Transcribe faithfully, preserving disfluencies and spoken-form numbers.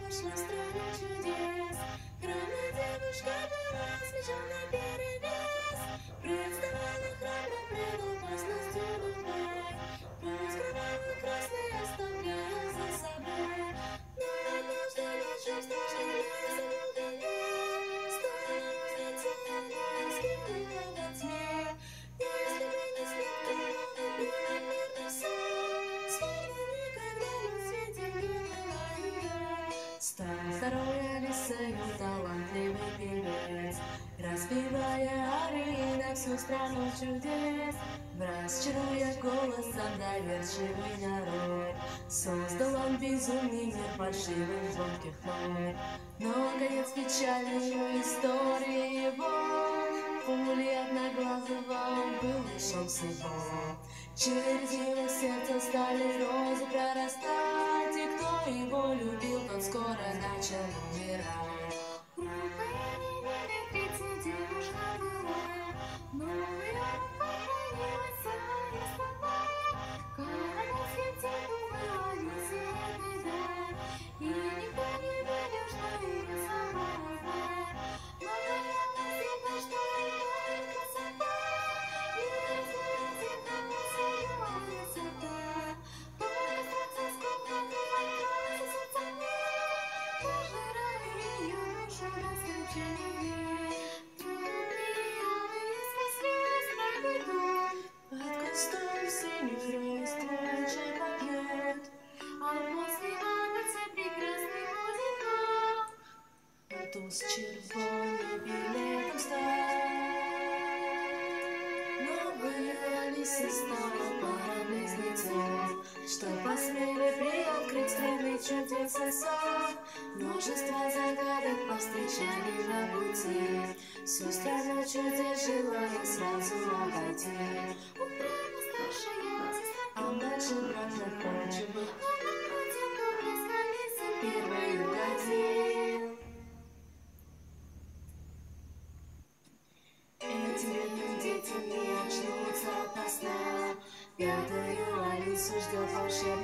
вышла в страну чудес. Храбрая девушка была с мечом наперевес. Представала храбро пред опасностью любой. Пусть кровавый красный оставляя за собой. Но однажды ночью в страшном лесе в глубине стояла узница одной скинула во тьме. Если бы не свет кровавый, было мирно все. Словно никогда на свете не было ее. Стал второй Алисею талантливый певец, распевая арии на всю страну чудес. Враз чаруя голосом доверчивый народ, создал он безумный мир фальшивых звонких нот. Но конец печальной истории его, пули одноглазого он был лишен всего. Через его сердце стали розы прорастать, и кто его любил, тот скоро начал умирать. Глупая невинная девушка была, но ее похоронилась своя слова. Королевским типом была несердный дар, и никто не видел, что ее сама знает. Но вероятно видно, что ее красота и разглядит на свою красота. Покажется сколько не откроется сердце мне, пожирая ее душу до скончания. Трудные сквозь пройдут, под кустом синюю росточек попьет, а после радуется прекрасный будет Бог. А туз червоный билетом стал. Новая Алиса стала пара близнецов, что посмели приоткрыть страны чудес и сон. Множество загадок повстречали на пути, всю страну чудес желая сразу обойти. Упрямо старшая сестра, а младший брат находчивый, но напротив доблесть Алисы первой угодил. Этим детям не очнутся ото сна, пятую Алису ждет волшебный